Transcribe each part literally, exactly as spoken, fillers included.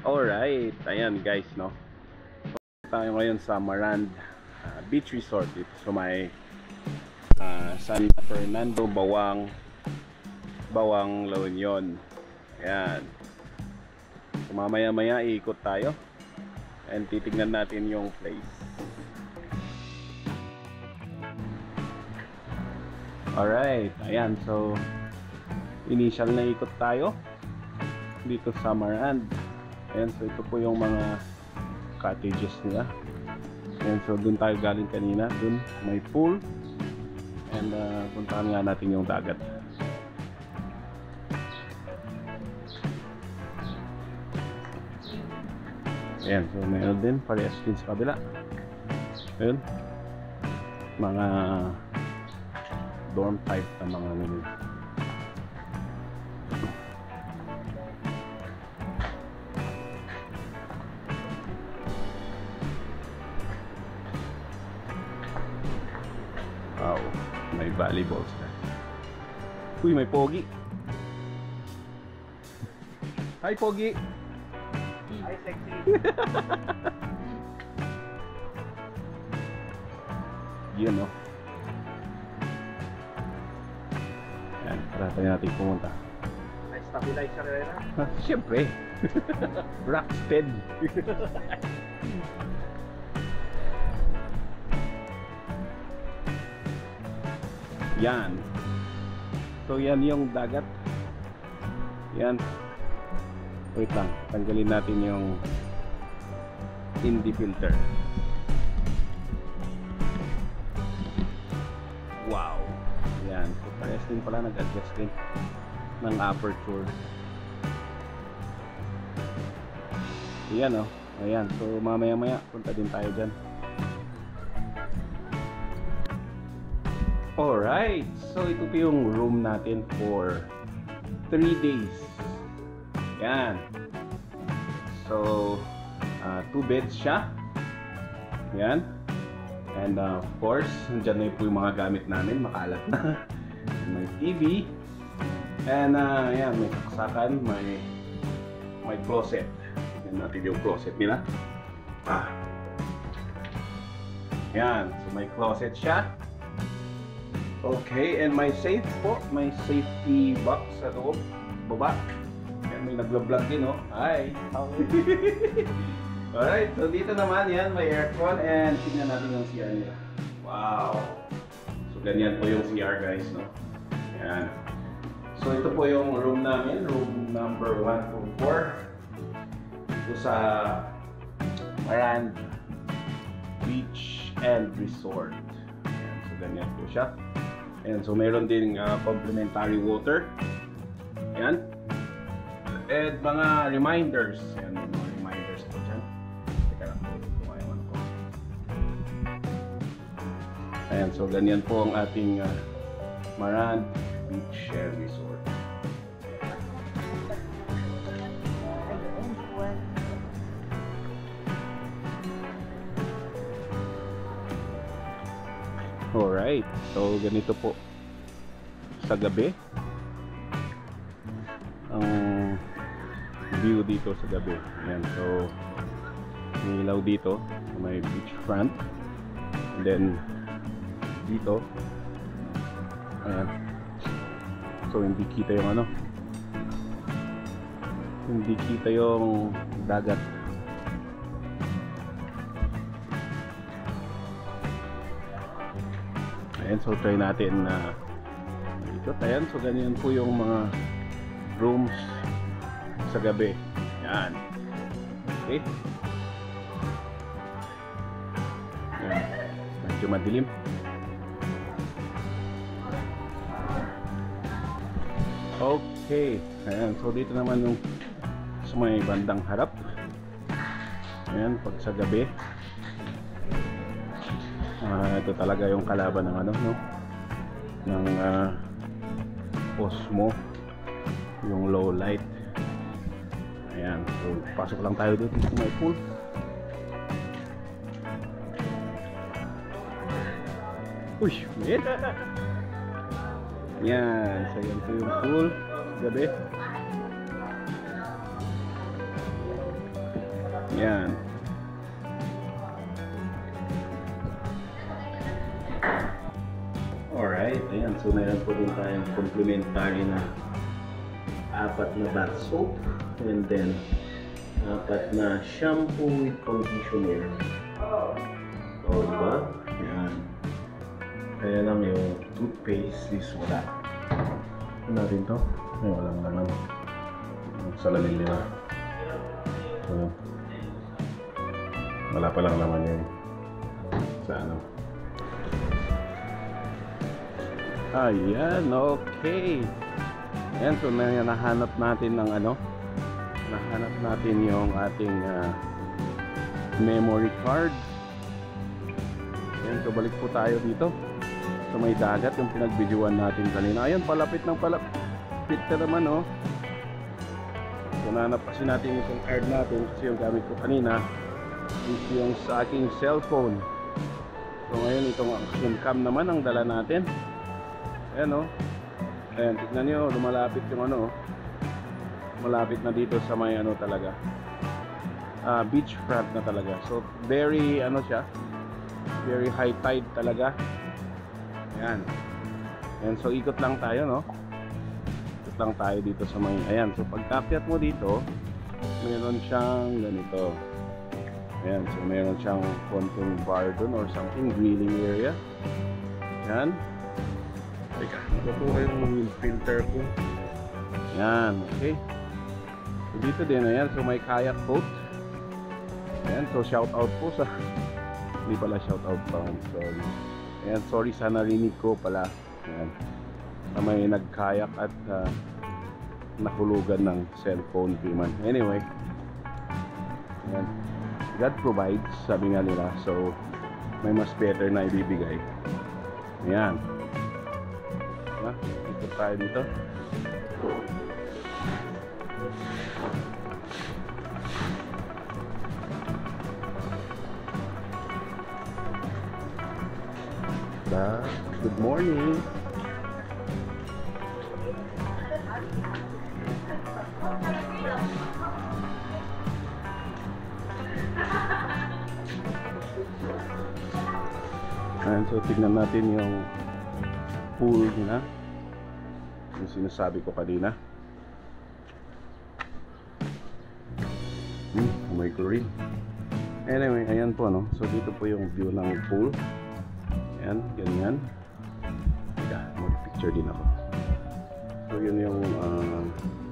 Alright, ayan guys, no. So, tayo ngayon sa Marand uh, Beach Resort dito sa may uh, San Fernando, Bawang Bawang, La Union. Ayan. So, mamaya maya iikot tayo and titignan natin yung place. Alright, ayan, so initial na ikot tayo dito sa Marand. Ayan, so ito po yung mga cottages nila. Ayan, so dun tayo galing kanina. Dun may pool. And uh, puntahan nga natin yung dagat. Ayan, so mayroon din parehas din sa kabila. Ayan, mga dorm type na mga nila. Wow, may volleyball sila. Uy, may pogi. Hi, pogi. Hi, sexy. Yun, no? Yan, para tayo natin pumunta. May stabilizer rin na. Siyempre. Rockstead. Yan. So yan yung dagat. Yan. Wait lang, tanggalin natin yung Indy filter. Wow. Yan. So parehas din pala, nag-adjust din ng aperture. Yan, oh. Ayan. So mamaya maya punta din tayo dyan. Alright, so ito po yung room natin for three days. Yan. So, uh, two beds siya. Yan. And uh, of course, dyan na po yung mga gamit namin, makalat na. May T V. And uh, yan, may saksakan, may, may closet. Yan natin yung closet nila. Ah. Yan, so may closet siya. Okay, and may safe po, may safety box sa loob, baba. And may nagla-vlog din, oh. Hi! Alright, so dito naman yan, may aircon and tingnan natin yung C R nila. Wow! So ganyan po yung C R, guys, no? Yan. So ito po yung room namin, room number one to four. Ito sa Marand Beach and Resort. Yan, so ganyan po siya. And so mayroon din uh, complimentary water. Ayan. And mga reminders. Ayan, mga reminders po dyan. Teka lang po, kumayawan ko. Ayan, so ganyan po ang ating uh, Marand Beach and Resort. Alright, so ganito po sa gabi ang view dito sa gabi. Ayan, so may ilaw dito, may beach front, and then dito, ayan, so hindi kita yung ano, hindi kita yung dagat. Ayan, so try natin na uh, ikot. Ayan, so ganyan po yung mga rooms sa gabi. Ayan. Okay. Ayan. Medyo madilim. Okay. Ayan, so dito naman yung sa may bandang harap. Ayan, pag sa gabi. Uh, ito talaga yung kalaban ng ano, no? Ng uh, Osmo, yung low light. Ayan, so pasok lang tayo dito sa may pool. Uy, man! Yan, so yan po yung pool gabi. Yan. Alright, ayan. So meron po din tayong complimentary na apat na bath soap and then apat na shampoo with conditioner. O, diba? Ayan. Kaya lang yung toothpaste is wala. Ano natin to? Ay, walang naman. Salamin nila. So, wala pa lang naman yun sa ano. Ayan, okay. Ayan, so na nahanap natin ng ano, nahanap natin yung ating uh, memory card. Ayan, so balik po tayo dito sa may dagat, yung pinag-videoan natin kanina. Ayan, palapit ng palapit na naman, oh. So nanap kasi natin yung card natin kasi yung gamit ko kanina is yung sa aking cellphone. So ngayon itong action cam naman ang dala natin. Ayan, oh. Ayan, tignan nyo, lumalapit yung ano, malapit na dito sa may ano talaga, uh, beach front na talaga. So very ano siya, very high tide talaga. Ayan. Ayan, so ikot lang tayo, no? Ikot lang tayo dito sa may, ayan, so pagkakyat mo dito, meron siyang ganito. Ayan, so meron siyang konting bar dun or something, grilling area. Ayan. Teka, nakukuha yung wind filter ko. Ayan, okay. So dito din, ayan, so may kayak boat. Ayan, so shout out po sa hindi pala shout out pa, sorry. Ayan, sorry sa narinig ko pala. Ayan, na may nagkayak at uh, nahulugan ng cellphone payment. Anyway, ayan, God provides, sabi nga nila. So may mas better na ibibigay. Ayan. Diba? Ito tayo dito. Da, good morning. Ayan, so tignan natin yung pool nila, yung sinasabi ko kanina. Hmm, may chlorine. Anyway, ayan po, no? So dito po yung view ng pool. Ayan, ganyan. Yeah, mag-picture din ako. So yun yung uh,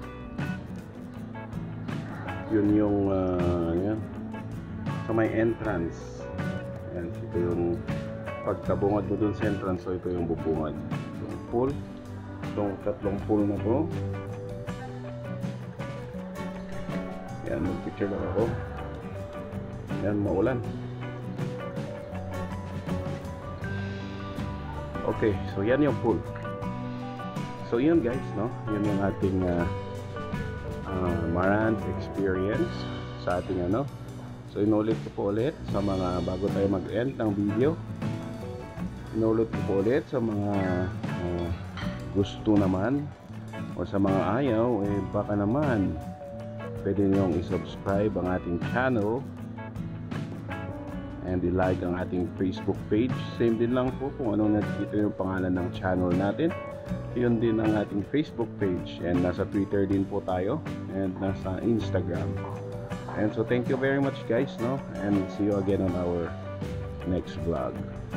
yun yung uh, yan, sa may entrance. Ayan, ito yung pagkabungad mo dun sa entrance, so ito yung bubungad. Itong pool, itong tatlong pool na po. Ayan, mag-picture lang ako. Ayan, maulan. Okay, so yan yung pool. So yun guys, no? Yun yung ating uh, uh, Marant experience sa ating ano. So inulit ko po ulit sa mga bago tayo mag-end ng video. Inulit ko po ulit sa mga uh, gusto naman o sa mga ayaw, eh baka naman pwede niyong i-subscribe ang ating channel and i-like ang ating Facebook page. Same din lang po kung anong nakikita yung pangalan ng channel natin. Yun din ang ating Facebook page, and nasa Twitter din po tayo and nasa Instagram. And so thank you very much guys, no? And see you again on our next vlog.